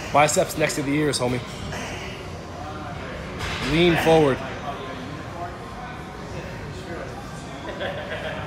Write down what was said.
Biceps next to the ears, homie. Lean forward.